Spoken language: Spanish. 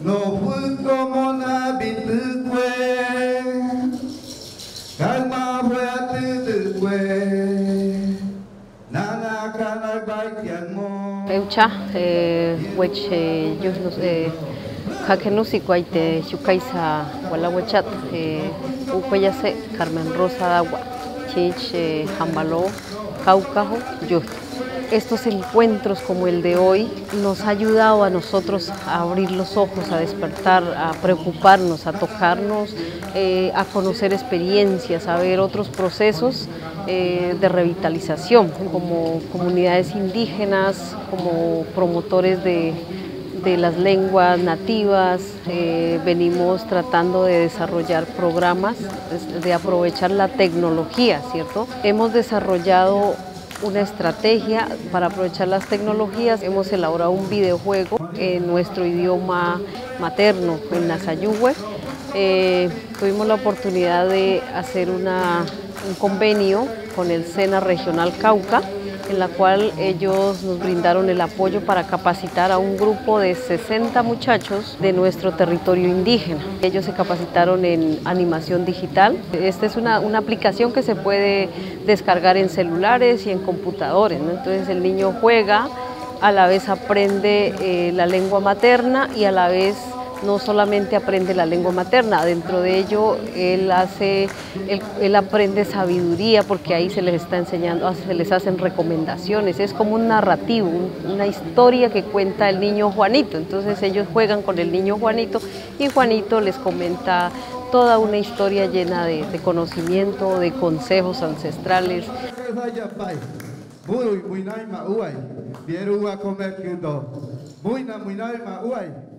no fue como na bitue, calma fue a tu nana cana baitiamo. Eucha, wech, yusnos, jaquenus y cuaite, chucaisa, huelawechat, upeyase, Carmen Rosa Dagua, Chich, Jambaló, Caucajo, Yut. Estos encuentros como el de hoy nos ha ayudado a nosotros a abrir los ojos, a despertar, a preocuparnos, a tocarnos, a conocer experiencias, a ver otros procesos de revitalización, como comunidades indígenas, como promotores de las lenguas nativas. Venimos tratando de desarrollar programas, de aprovechar la tecnología, ¿cierto? Hemos desarrollado una estrategia para aprovechar las tecnologías. Hemos elaborado un videojuego en nuestro idioma materno, en Nazayúe. Tuvimos la oportunidad de hacer un convenio con el SENA Regional Cauca, en la cual ellos nos brindaron el apoyo para capacitar a un grupo de 60 muchachos de nuestro territorio indígena. Ellos se capacitaron en animación digital. Esta es una aplicación que se puede descargar en celulares y en computadores, ¿no? Entonces el niño juega, a la vez aprende la lengua materna y a la vez no solamente aprende la lengua materna, dentro de ello él aprende sabiduría, porque ahí se les está enseñando, se les hacen recomendaciones, es como un narrativo, una historia que cuenta el niño Juanito. Entonces ellos juegan con el niño Juanito y Juanito les comenta toda una historia llena de conocimiento, de consejos ancestrales. Muy